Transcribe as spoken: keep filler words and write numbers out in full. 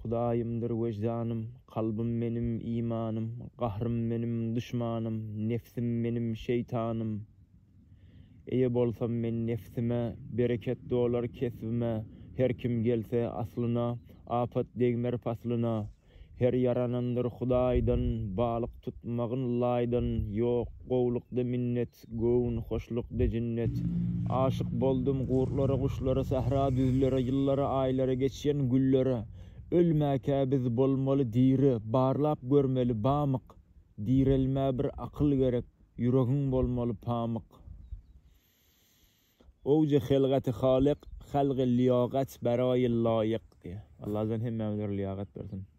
Hudaýymdyr wejdanım, kalbym menim imanım, gahrym menim düşmanım, nefsim menim şeytanım. Eýe bolsam men nefsime, bereket dolar kesbime, her kim gelse aslyna, afat degmer faslyna. Her yaranandyr Hudaýdan, balyk tutmagyn laýdan, ýok gowlukda minnet, gowun hoşlukda jinnet. Aşyk boldum gurtlara, kuşlara, sahra düzlere, ýyllara, aýlara, geçýän güllere. Ölmäkä biz bolmaly diri, barlap görmeli bamyk. Direlmä bir akyl gerek, ýüregiň bolmaly pamyk. Oje helgati halik, halg liyagat berayi layiq diye. Allah'dan hemmemize liyagat versin.